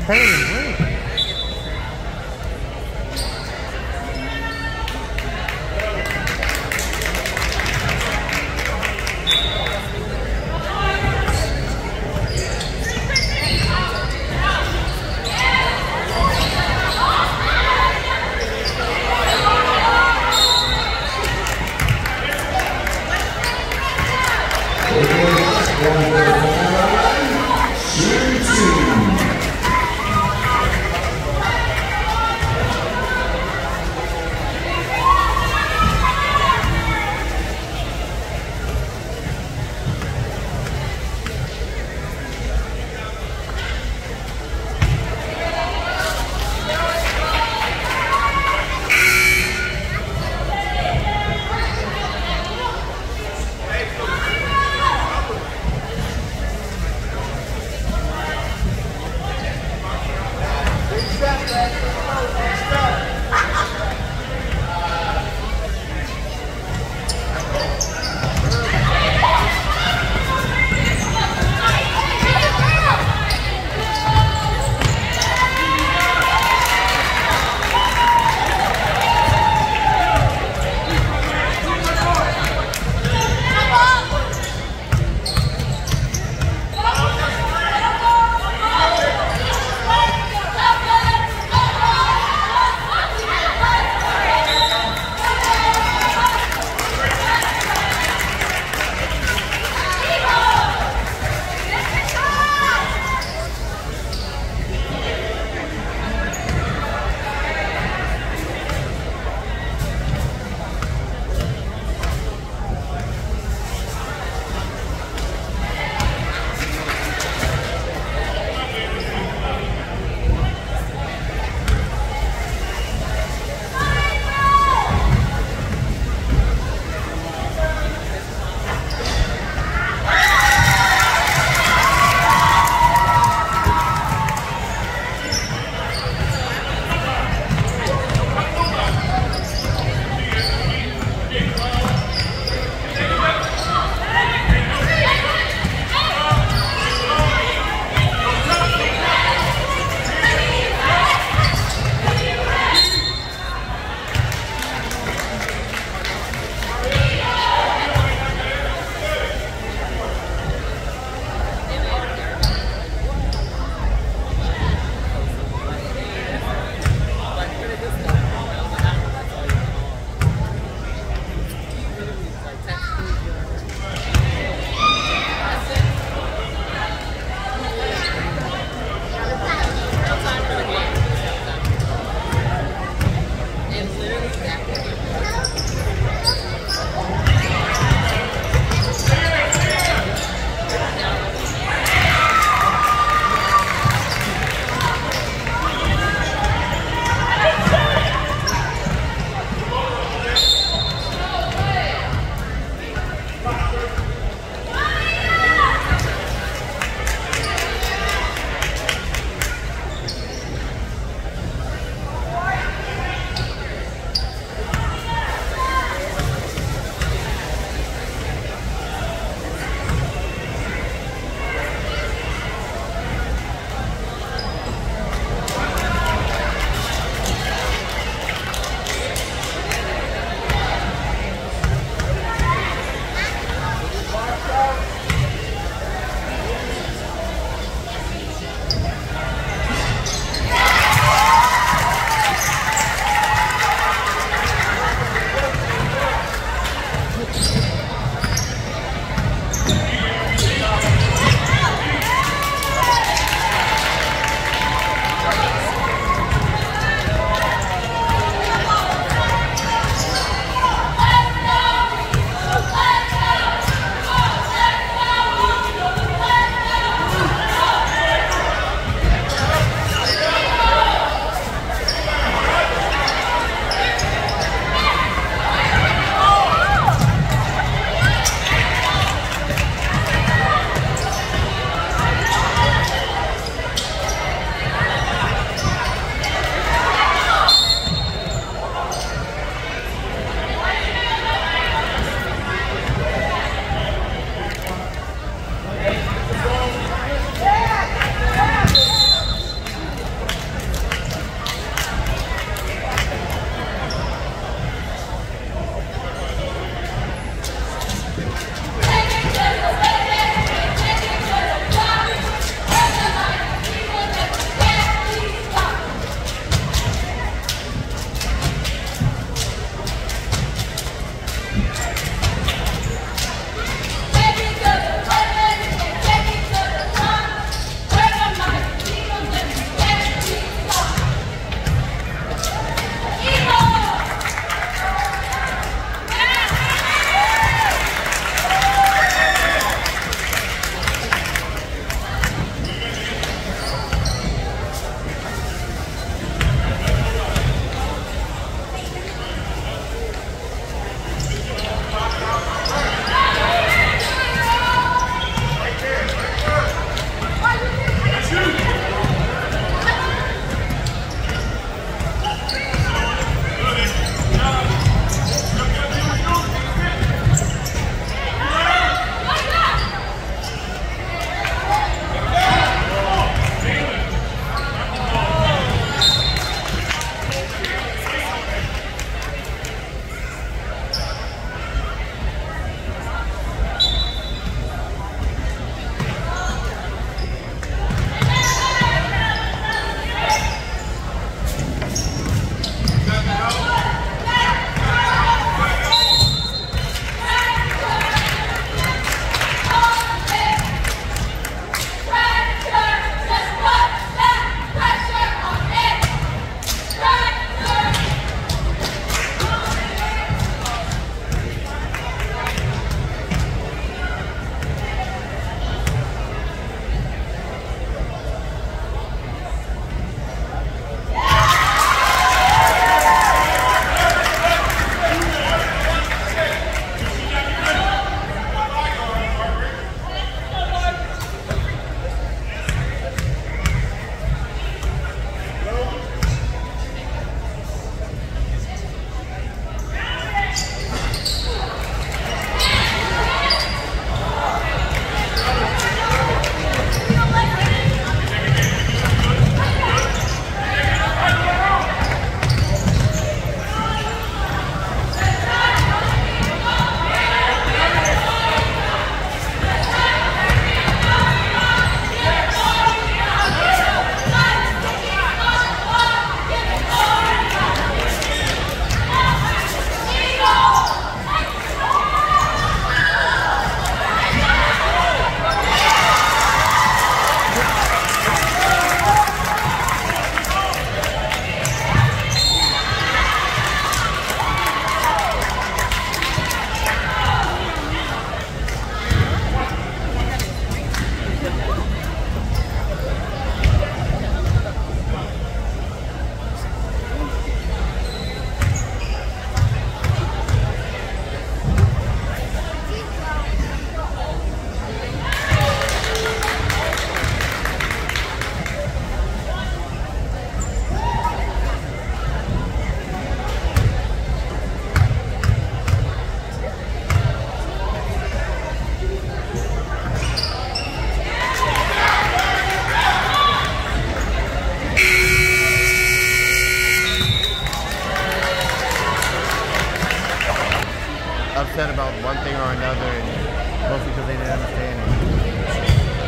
better than blue.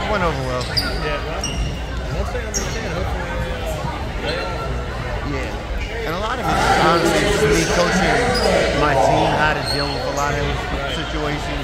went over well. Yeah, well, once they understand, hopefully they all. Yeah. And a lot of it is honestly just me coaching my team how to deal with a lot of situations.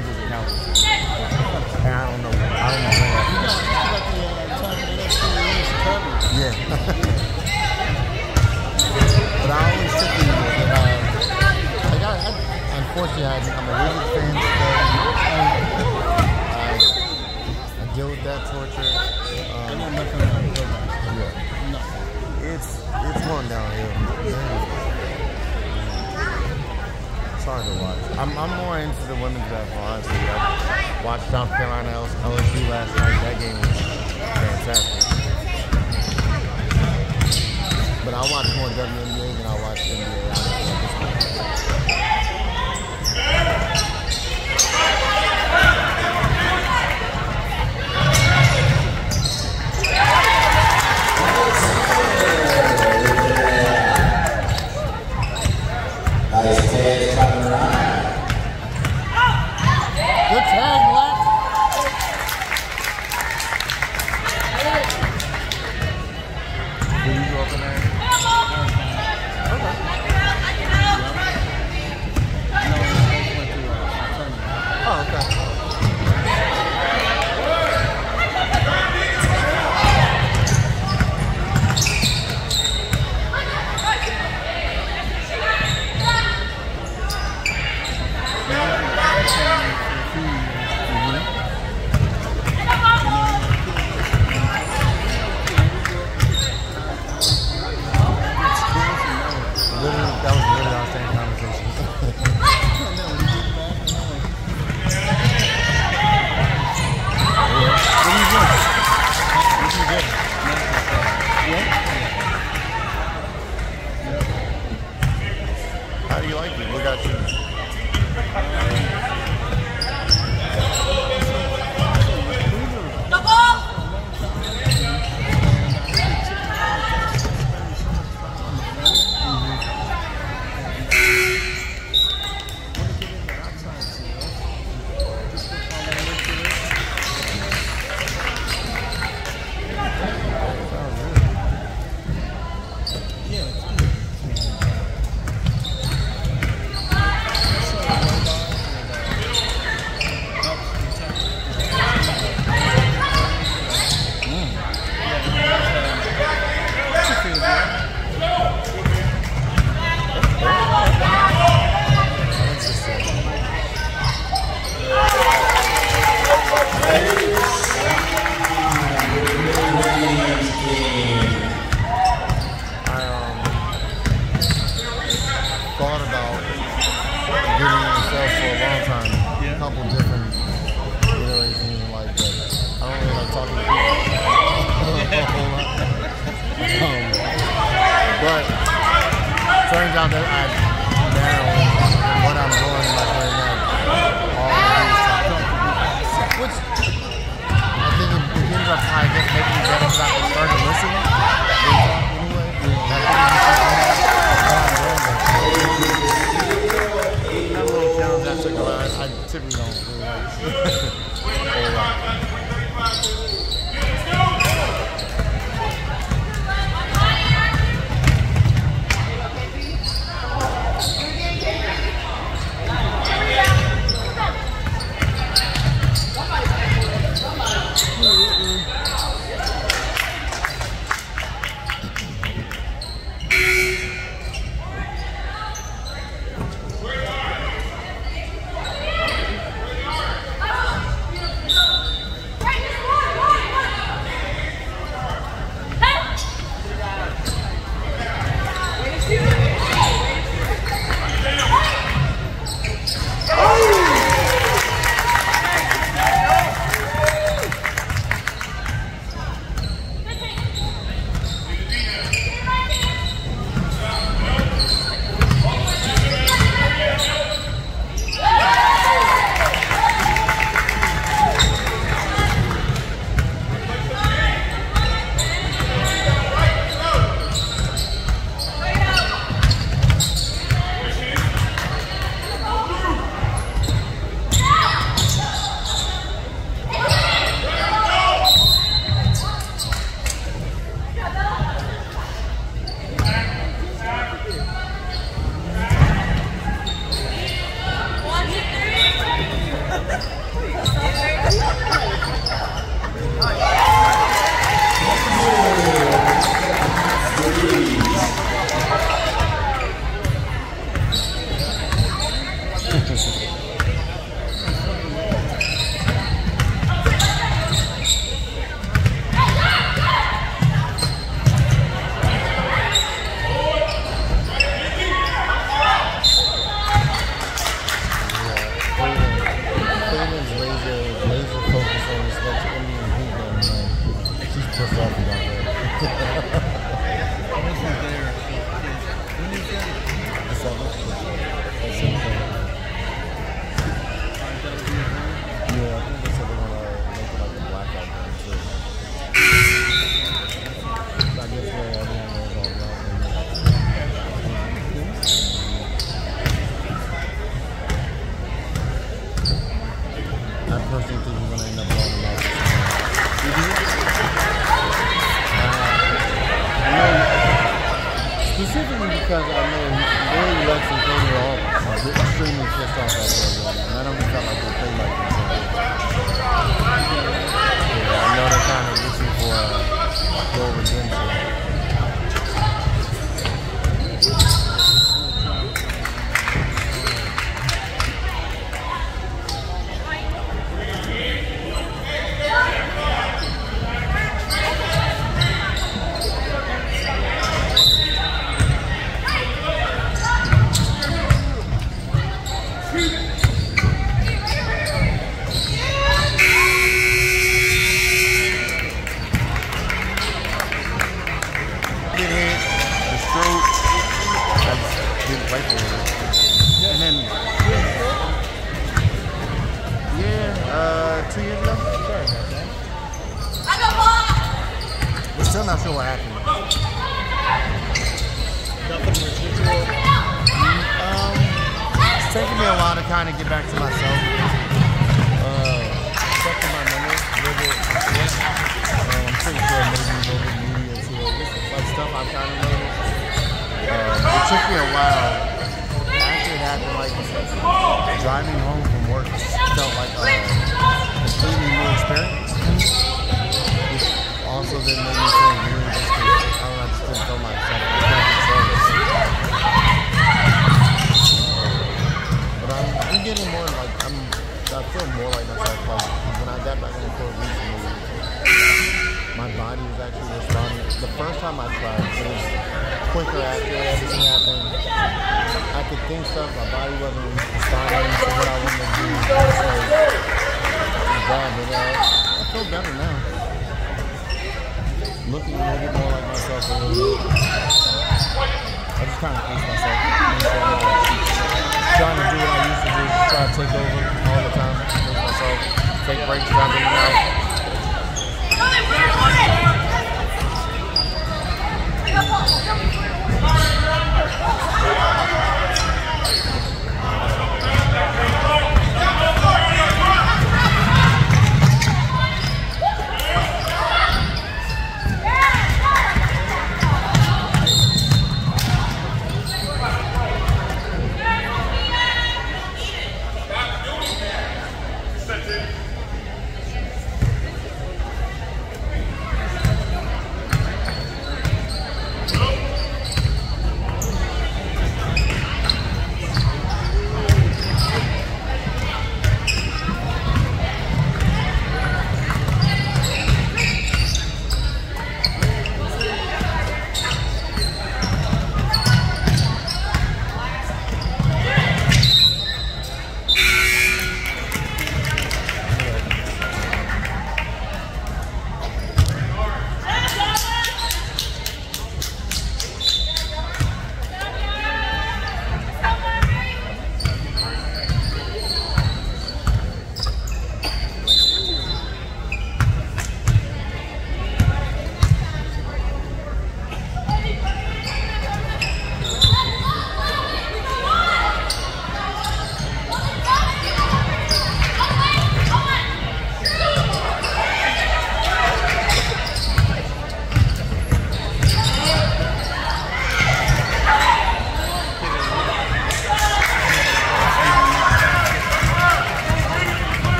pounds does it count? And I don't know. I don't know. Yeah. But I always took these. Unfortunately, I'm a Wizards fan. I deal with that torture. I know nothing about it. Yeah. No. It's going downhill. It's hard to watch. I'm more into the women's basketball, honestly. I watched South Carolina LSU last night. That game was fantastic. But I watch more WNBA than I watch NBA, honestly, at this point. Good tag, left. Did you go up in there? Oh, okay. That was literally our same conversation. How do you like it? What got you? But turns out that now what I'm doing like right now, all I do is talk. Which I think it ends up I guess making me better because I started listening. They talk anyway. That little challenge I took a lot. I typically don't really like a whole lot. I personally think he's going to end up blowing him out. You do? Specifically because I know Larry, Lex, and Cody are all extremely pissed off after that game. And I don't think felt like they played like themselves. Yeah, I know they're kind of reaching for a goal redemption. Still not sure what happened. It's taking me a while to kind of get back to myself. Checking my memory a little bit. I'm pretty sure maybe a little bit media too. Like stuff I've kind of noticed. It took me a while. After it happened, like driving home from work felt like a completely new experience. Also then made me feel weird just because I don't know, I just didn't feel myself. I couldn't control it. But I'm getting more like, I feel more like myself. Like when I got back on the court recently, my body was actually responding. The first time I tried, it was quicker after everything happened. I could think stuff, my body wasn't responding to what I wanted to do. It was bad, but I feel better now. Looking a little bit more like myself a little bit. I just kind of face myself. Trying to do what I used to do, try to take over all the time. Face myself, take breaks, drop in and out.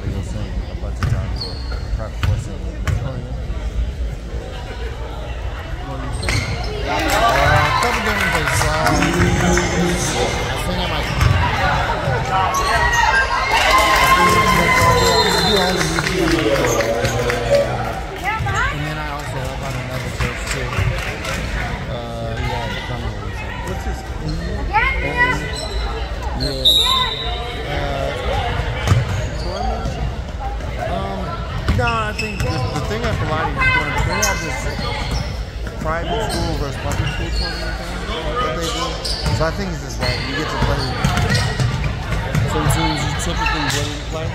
to go sing a bunch of times for prep for singing. Oh, yeah. Well, you sing. A couple different places. I think I might. And then I also help out another church too. Yeah, coming with something. What's his No, I think the thing at Pilates is going to, they have this private school versus public school tournament thing that they do. So I think it's just that you get to play some teams you typically wouldn't play.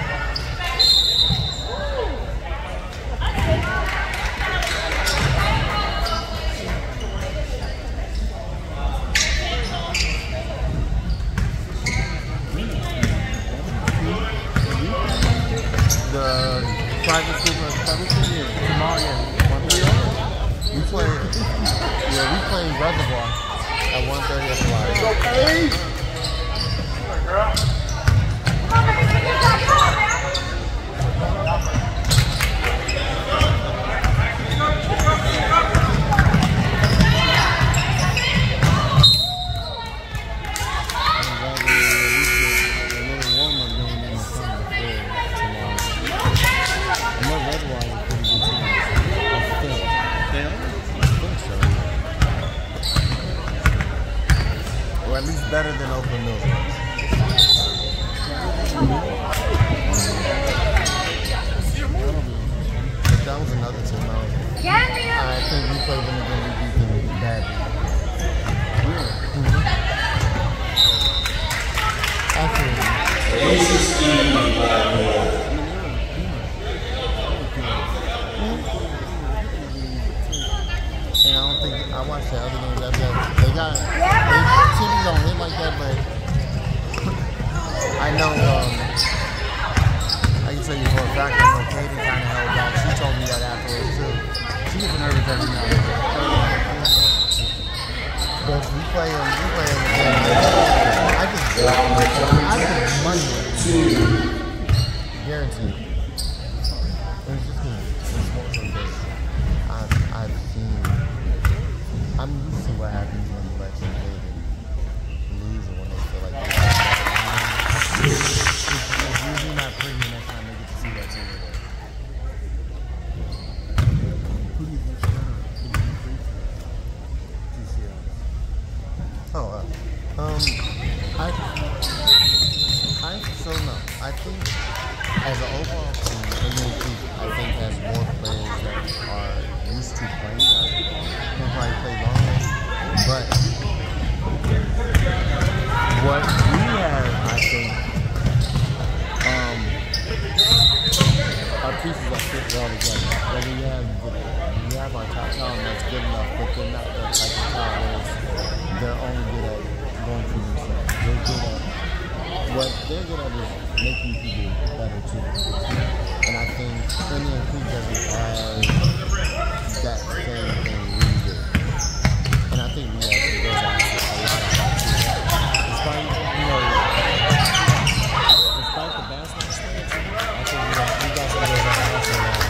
The private school versus public school? Yeah. Tomorrow, yeah. We play Reservoir at 1:30 at Pilates. At least better than Oakland Mills. That was another team. I think we played them again. We beat them badly. And I don't think I watched the other games after that. Teams don't hit like that, but I know I can tell you for a fact that Katie kind of held back. She told me that afterwards too. She gets nervous every now and then. But we play them again. I think money guaranteed. It's just good. It's more than this. I've seen. I'm used to what happens when you let your kid lose or when they feel like they're it's usually not pretty the next time they get to see that team again. Who do you think's better? Who do you think? I think as an overall team, I think has more players that are used to playing basketball. They'll probably play longer. But what we have, I think, our pieces that fit well together. That we have our top talent that's good enough, but they're not that type of talent where they're only good at going through themselves. They're good at what they're good at is making people better too. And I think Indian Creek doesn't have that same thing we do. And I think we have to go back a lot of that. Despite the basketball experience, I think we got some good basketball.